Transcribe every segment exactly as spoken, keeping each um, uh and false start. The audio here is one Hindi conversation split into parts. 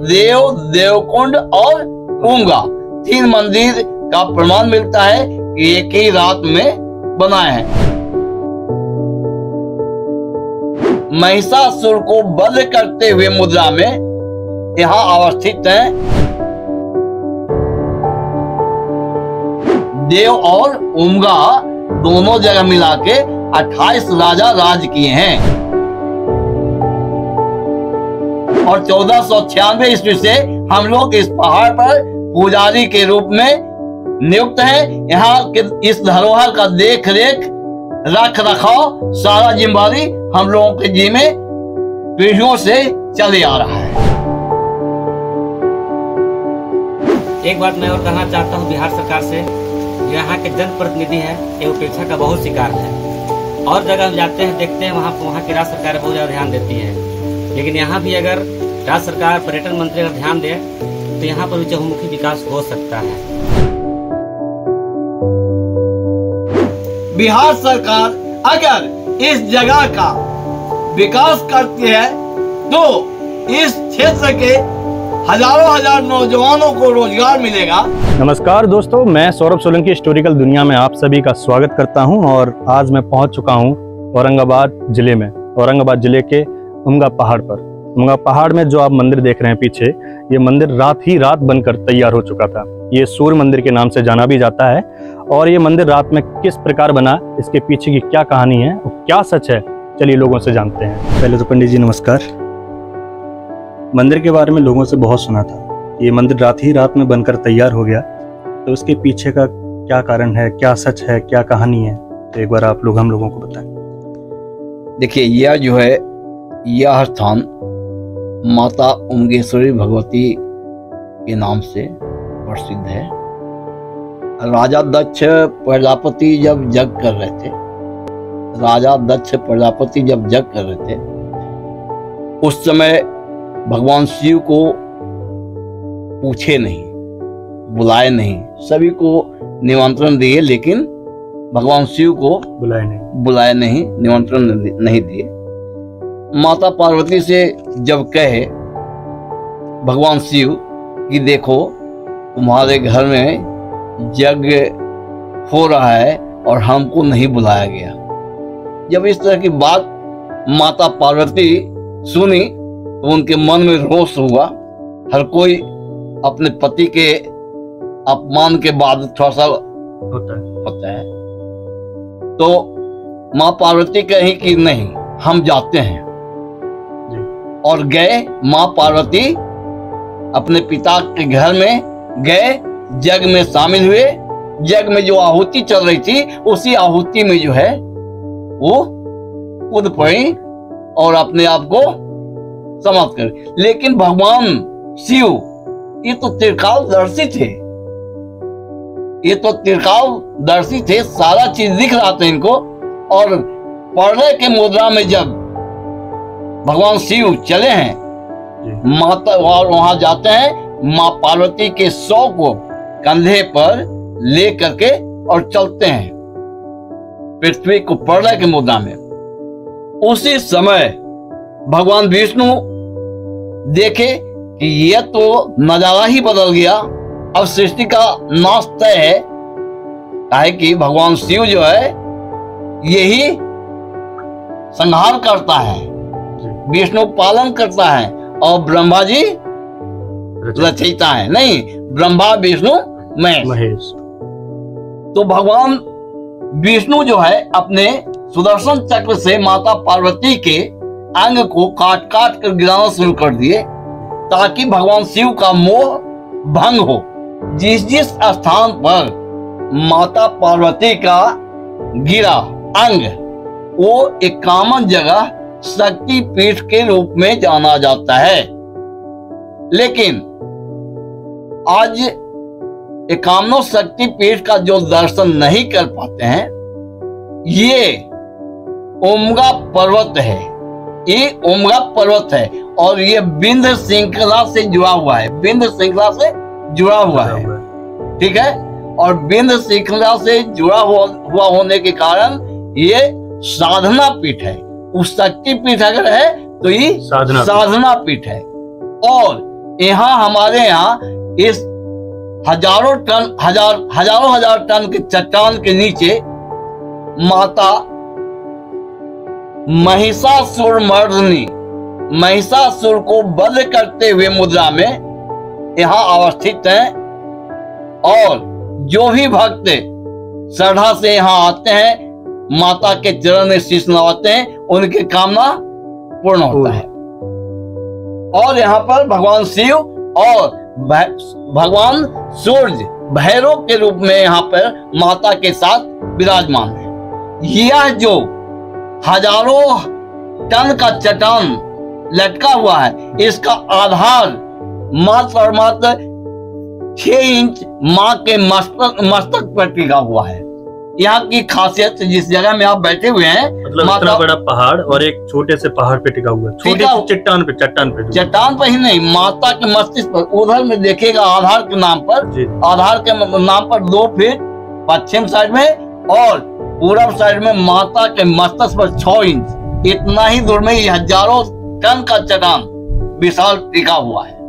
देव, देवकुंड और उमगा तीन मंदिर का प्रमाण मिलता है कि एक ही रात में बनाए हैं। महिषासुर को वध करते हुए मुद्रा में यहाँ अवस्थित है। देव और उमगा दोनों जगह मिला के अट्ठाईस राजा राज किए हैं और चौदह सौ छियानवे ईस्वी से हम लोग इस पहाड़ पर पुजारी के रूप में नियुक्त हैं। यहाँ के इस धरोहर का देख रेख रख रखाव सारा जिम्मेदारी हम लोगों के जिम्मे पीढ़ियों से चले आ रहा है। एक बात मैं और कहना चाहता हूँ बिहार सरकार से, यहाँ के जनप्रतिनिधि हैं ये उपेक्षा का बहुत शिकार है। और जगह हम जाते हैं देखते हैं वहाँ वहाँ की राज्य सरकार बहुत ज़्यादा ध्यान देती है, लेकिन यहाँ भी अगर राज्य सरकार पर्यटन मंत्री अगर ध्यान दे तो यहाँ पर भी चहुमुखी विकास हो सकता है। बिहार सरकार अगर इस जगह का विकास करती है तो इस क्षेत्र के हजारों हजार नौजवानों को रोजगार मिलेगा। नमस्कार दोस्तों, मैं सौरभ सोलंकी हिस्टोरिकल दुनिया में आप सभी का स्वागत करता हूं और आज मैं पहुंच चुका हूं औरंगाबाद जिले में। औरंगाबाद जिले के उमगा पहाड़ पर उमगा पहाड़ में जो आप मंदिर देख रहे हैं पीछे, ये मंदिर रात ही रात बनकर तैयार हो चुका था। ये सूर्य मंदिर के नाम से जाना भी जाता है और ये मंदिर रात में किस प्रकार बना, इसके पीछे की क्या कहानी है और क्या सच है, चलिए लोगों से जानते हैं। पहले तो पंडित जी नमस्कार। मंदिर के बारे में लोगों से बहुत सुना था, ये मंदिर रात ही रात में बनकर तैयार हो गया, तो उसके पीछे का क्या कारण है, क्या सच है, क्या कहानी है, तो एक बार आप लोग हम लोगों को बताएं। देखिए, यह जो है यह स्थान माता उमगेश्वरी भगवती के नाम से प्रसिद्ध है। राजा दक्ष प्रजापति जब यज्ञ कर रहे थे राजा दक्ष प्रजापति जब यज्ञ कर रहे थे उस समय भगवान शिव को पूछे नहीं, बुलाए नहीं, सभी को निमंत्रण दिए लेकिन भगवान शिव को बुलाए नहीं बुलाए नहीं निमंत्रण नहीं दिए। माता पार्वती से जब कहे भगवान शिव कि देखो तुम्हारे घर में यज्ञ हो रहा है और हमको नहीं बुलाया गया, जब इस तरह की बात माता पार्वती सुनी तो उनके मन में रोष हुआ। हर कोई अपने पति के अपमान के बाद थोड़ा सा होता है होता है तो माँ पार्वती कही कि नहीं, हम जाते हैं और गए। माँ पार्वती अपने पिता के घर में गए, यज्ञ में शामिल हुए। यज्ञ में जो आहुति चल रही थी उसी आहुति में जो है वो कूद पड़ी और अपने आप को समाप्त कर। लेकिन भगवान शिव ये तो त्रिकालदर्शी थे, ये तो त्रिकालदर्शी थे, सारा चीज दिख रहा था इनको। और प्रलय के मुद्रा में जब भगवान शिव चले हैं माता और वहां जाते हैं, माँ पार्वती के शव को कंधे पर ले करके और चलते हैं पृथ्वी को प्रलय के मुद्रा में। उसी समय भगवान विष्णु देखे कि यह तो नजारा ही बदल गया, अब सृष्टि का नाश तय है। काहे कि भगवान शिव जो है यही संहार करता है, विष्णु पालन करता है और ब्रह्मा जी रचयिता है। नहीं, ब्रह्मा विष्णु महेश। तो भगवान विष्णु जो है अपने सुदर्शन चक्र से माता पार्वती के अंग को काट काट कर गिराना शुरू कर दिए ताकि भगवान शिव का मोह भंग हो। जिस जिस स्थान पर माता पार्वती का गिरा अंग वो एक कॉमन जगह शक्ति पीठ के रूप में जाना जाता है। लेकिन आज एकावनों शक्ति पीठ का जो दर्शन नहीं कर पाते हैं, ये उमगा पर्वत है, ये उमगा पर्वत है और ये विंध्य श्रृंखला से जुड़ा हुआ है, विंध्य श्रृंखला से जुड़ा हुआ है, ठीक है। और विंध्य श्रृंखला से जुड़ा हुआ, हुआ होने के कारण ये साधना पीठ है। उस शक्ति पीठ अगर है तो ये साधना, साधना पीठ है। और यहाँ हमारे यहाँ इस हजारों टन हजार हजारों हजार टन के चट्टान के नीचे माता महिषासुर मर्दिनी, महिषासुर को वध करते हुए मुद्रा में यहाँ अवस्थित हैं। और जो भी भक्त श्रद्धा से यहाँ आते हैं, माता के चरण में शीश नवाते हैं, उनकी कामना पूर्ण होता है। और यहाँ पर भगवान शिव और भगवान सूर्य भैरव के रूप में यहाँ पर माता के साथ विराजमान है। यह जो हजारों टन का चट्टान लटका हुआ है, इसका आधार मात्र और मात्र छह इंच माँ के मस्तक मस्तक पर टिका हुआ है। यहाँ की खासियत, जिस जगह में आप बैठे हुए हैं, मतलब इतना बड़ा पहाड़ और एक छोटे से पहाड़ पे टिका हुआ है, छोटे से चट्टान पे चट्टान पे चट्टान पर ही नहीं, माता के मस्तिष्क पर। उधर में देखिएगा आधार के नाम पर, आधार के नाम पर दो फीट पश्चिम साइड में और पूरब साइड में माता के मस्तक पर छह इंच, इतना ही दूर में हजारों टन का चट्टान विशाल टिका हुआ है।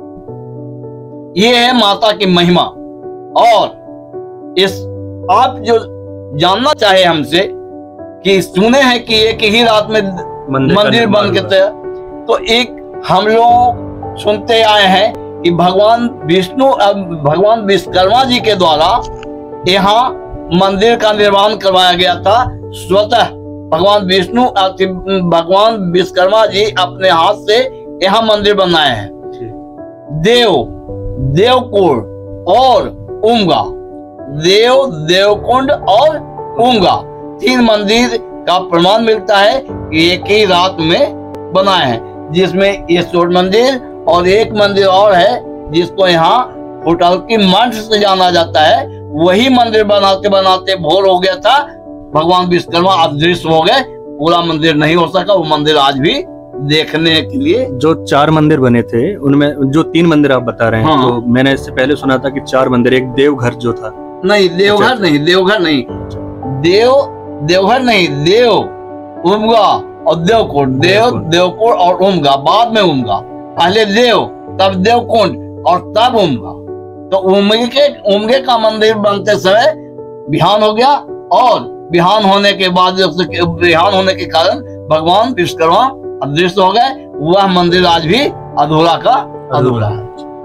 ये है माता की महिमा। और इस आप जो जानना चाहे हमसे कि सुने हैं कि एक ही रात में मंदिर, मंदिर बन के, तो एक हम लोग सुनते आए हैं कि भगवान विष्णु भगवान विश्वकर्मा जी के द्वारा यहाँ मंदिर का निर्माण करवाया गया था। स्वतः भगवान विष्णु भगवान विश्वकर्मा जी अपने हाथ से यहाँ मंदिर बनाए हैं। देव, देवकुंड और उमगा, देव, देवकुंड और उमगा, तीन मंदिर का प्रमाण मिलता है कि एक ही रात में बनाए हैं, जिसमें ईश्वर मंदिर और एक मंदिर और है जिसको यहाँ होटल की मंच से जाना जाता है। वही मंदिर बनाते बनाते भोर हो गया था, भगवान विश्वकर्मा अदृश्य हो गए, पूरा मंदिर नहीं हो सका। वो मंदिर आज भी देखने के लिए, जो चार मंदिर बने थे उनमें जो तीन मंदिर आप बता रहे हैं, हाँ। तो मैंने इससे पहले सुना था कि चार मंदिर, एक देवघर जो था, नहीं देवघर अच्छा। नहीं देवघर नहीं देव देवघर नहीं देव, उमगा और देवकुंड, देव देवकुंड और उमगा, बाद में उमगा, पहले देव तब देवकुंड और तब उमगा। तो उमगे के उमगे का मंदिर बनते समय बिहान हो गया, और बिहान होने के बाद बिहान होने के कारण भगवान विश्वकर्मा अदृश्य हो गए। वह मंदिर आज भी अधूरा का अधूरा है।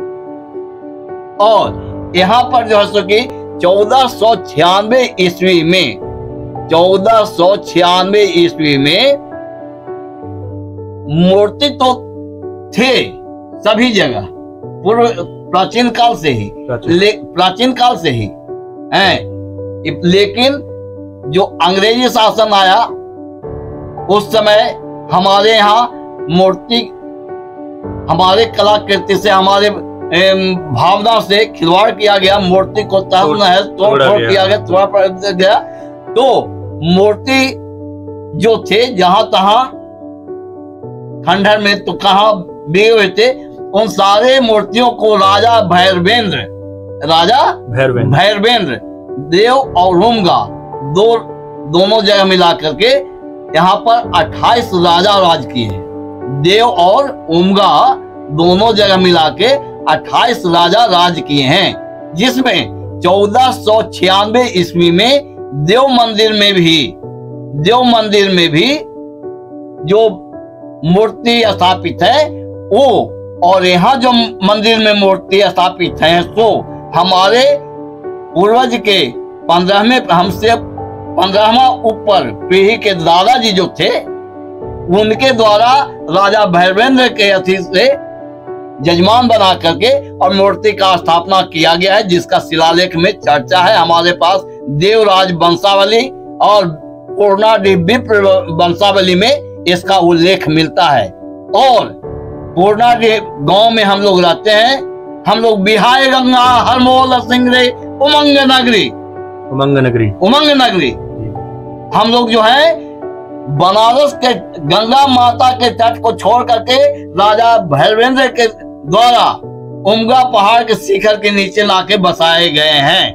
और यहाँ पर जो है सो कि चौदह सौ छियानवे ईस्वी में चौदह सौ छियानवे ईस्वी में मूर्ति तो थे सभी जगह, पूर्व प्राचीन काल से ही प्राचीन काल से ही हैं, लेकिन जो अंग्रेजी शासन आया उस समय हमारे यहाँ मूर्ति, हमारे कलाकृति से, हमारे भावना से खिलवाड़ किया गया, मूर्ति को तहस नहस तोड़ फोड़ किया गया, तोड़ा पड़ गया। तो मूर्ति जो थे जहां तहां खंडहर में तो कहां बिगे हुए थे, उन सारे मूर्तियों को राजा भैरवेंद्र राजा भैरवेंद्र भैरवेंद्र देव और उमगा दो दोनों जगह मिला करके यहाँ पर अट्ठाईस राजा राज किए हैं। देव और उमगा दोनों जगह मिला के अट्ठाईस राजा राज किए हैं, जिसमें चौदह सौ छियानवे ईस्वी में देव मंदिर में भी देव मंदिर में भी जो मूर्ति स्थापित है वो, और यहाँ जो मंदिर में मूर्ति स्थापित है तो हमारे पूर्वज के पंद्रहवें हमसे पंद्रहवा ऊपर पीढ़ी के दादाजी जो थे, उनके द्वारा राजा भैरवेंद्र के अथी से जजमान बना करके और मूर्ति का स्थापना किया गया है, जिसका शिलालेख में चर्चा है। हमारे पास देवराज वंशावली और पूर्णाडीह विप्र वंशावली में इसका उल्लेख मिलता है। और पूर्णाडीह गांव में हम लोग रहते हैं, हम लोग बिहाय गंगा हर मोल सिंगरे उमंग नगरी उमंग नगरी उमंग नगरी हम लोग जो है बनारस के गंगा माता के तट को छोड़ करके राजा भैरवेंद्र के द्वारा उमगा पहाड़ के शिखर के नीचे लाके बसाए गए हैं।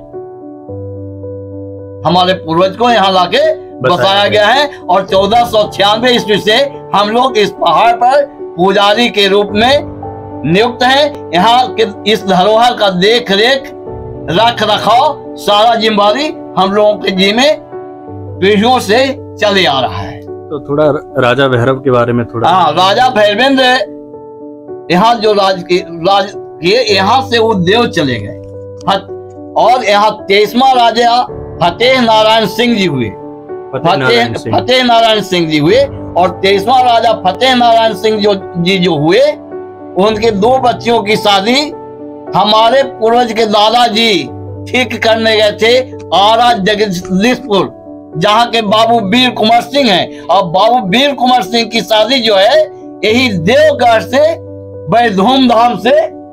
हमारे पूर्वज को यहाँ लाके बसाया गया है। और चौदह सौ छियानवे ईस्वी से हम लोग इस पहाड़ पर पुजारी के रूप में नियुक्त है। यहाँ के इस धरोहर का देख रेख रख रखाव सारा जिम्मेदारी हम लोगों के जिम्मे पीढ़ियों से चले आ रहा है। तो थोड़ा राजा भैरव के बारे में थोड़ा। हाँ, राजा भैरवेंद्र यहाँ जो राज के राज किए, यहाँ से वो देव चले गए और यहाँ तेईसवां राजा फतेह नारायण सिंह जी हुए। फतेह फतेह नारायण सिंह जी हुए और तेईसवां राजा फतेह नारायण सिंह जो जी जो हुए, उनके दो बच्चियों की शादी हमारे पूर्वज के दादाजी ठीक करने गए थे आरा जगदीशपुर, जहाँ के बाबू वीर कुंवर सिंह हैं। और बाबू वीर कुंवर सिंह की शादी जो है यही देवगढ़ से बड़े धूमधाम से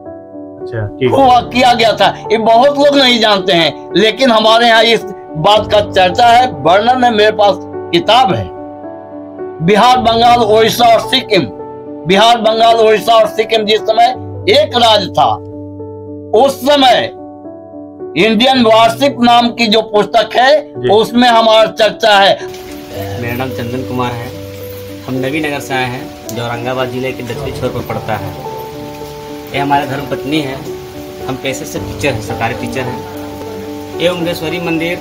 हुआ किया गया था। ये बहुत लोग नहीं जानते हैं, लेकिन हमारे यहाँ इस बात का चर्चा है, वर्णन है, मेरे पास किताब है। बिहार, बंगाल, उड़ीसा और सिक्किम, बिहार, बंगाल, उड़ीसा और सिक्किम जिस समय एक राज्य था, उस समय इंडियन वार्षिक नाम की जो पुस्तक है उसमें हमारा चर्चा है। मेरा नाम चंदन कुमार है। हम नवी नगर से आए हैं, जो औरंगाबाद जिले के दक्षिणी छोर पर पड़ता है। ये हमारे धर्म पत्नी है। हम पेशे से टीचर हैं, सरकारी टीचर हैं। ये उमरेश्वरी मंदिर,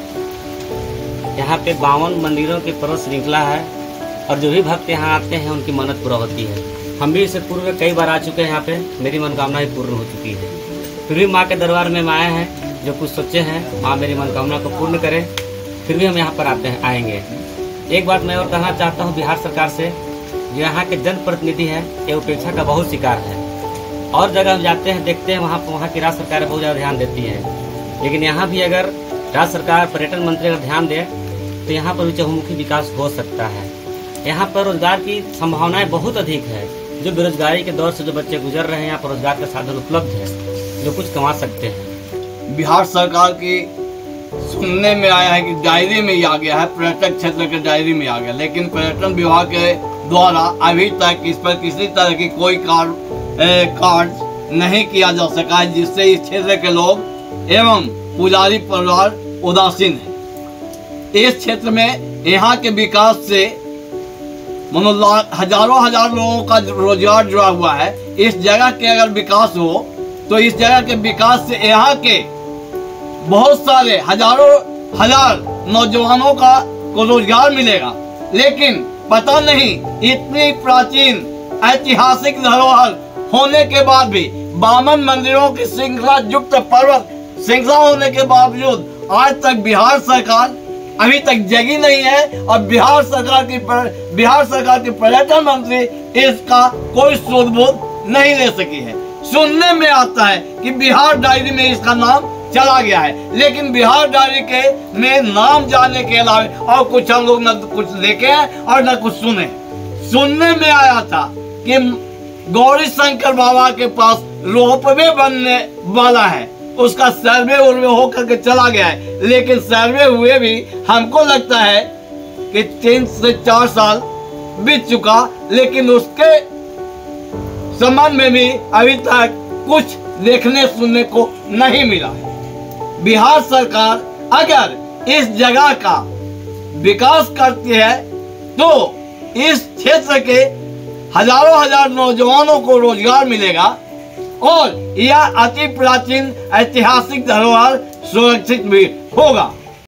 यहाँ पे बावन मंदिरों की पर्वत श्रृंखला है और जो भी भक्त यहाँ आते हैं उनकी मन्नत पूरा होती है। हम भी इससे पूर्व कई बार आ चुके हैं यहाँ पे, मेरी मनोकामना भी पूर्ण हो चुकी है। फिर भी माँ के दरबार में हम आए हैं, जो कुछ सोचे हैं माँ मेरी मनोकामना को पूर्ण करे, फिर भी हम यहाँ पर आते हैं आएंगे। एक बात मैं और कहना चाहता हूँ बिहार सरकार से, जो यहाँ के जनप्रतिनिधि हैं ये उपेक्षा का बहुत शिकार है। और जगह हम जाते हैं देखते हैं वहाँ वहाँ की राज्य सरकार बहुत ज़्यादा ध्यान देती है, लेकिन यहाँ भी अगर राज्य सरकार, पर्यटन मंत्री अगर ध्यान दे तो यहाँ पर भी चहुमुखी विकास हो सकता है। यहाँ पर रोजगार की संभावनाएं बहुत अधिक है। जो बेरोजगारी के दौर से जो बच्चे गुजर रहे हैं, यहाँ पर रोजगार का साधन उपलब्ध है, जो कुछ कमा सकते हैं। बिहार सरकार की सुनने में आया है कि डायरी में ही आ गया है, पर्यटक क्षेत्र के डायरी में आ गया, लेकिन पर्यटन विभाग के द्वारा अभी तक इस पर किसी तरह की कोई कार्य कार्य नहीं किया जा सका है, जिससे इस क्षेत्र के लोग एवं पुजारी परिवार उदासीन है। इस क्षेत्र में यहाँ के विकास से मनोलाल हजारों हजार लोगों का रोजगार जुड़ा हुआ है। इस जगह के अगर विकास हो तो इस जगह के विकास से यहाँ के बहुत सारे हजारों हजार नौजवानों का को रोजगार मिलेगा। लेकिन पता नहीं इतनी प्राचीन ऐतिहासिक धरोहर होने के बाद भी, बावन मंदिरों की श्रृंखला युक्त पर्वत श्रृंखला होने के बावजूद आज तक बिहार सरकार अभी तक जगी नहीं है और बिहार सरकार की बिहार सरकार के पर्यटन मंत्री इसका कोई शोध-बोध नहीं ले सकी है। सुनने में आता है कि बिहार डायरी में इसका नाम चला गया है, लेकिन बिहार डायरी के में नाम जाने के अलावा और कुछ हम लोग न कुछ देखे हैं और न कुछ सुने। सुनने में आया था कि गौरी शंकर बाबा के पास रोपवे बनने वाला है, उसका सर्वे उर्वे होकर के चला गया है, लेकिन सर्वे हुए भी हमको लगता है कि तीन से चार साल बीत चुका, लेकिन उसके संबंध में भी अभी तक कुछ देखने सुनने को नहीं मिला है। बिहार सरकार अगर इस जगह का विकास करती है तो इस क्षेत्र के हजारों हजार नौजवानों को रोजगार मिलेगा और यह अति प्राचीन ऐतिहासिक धरोहर सुरक्षित भी होगा।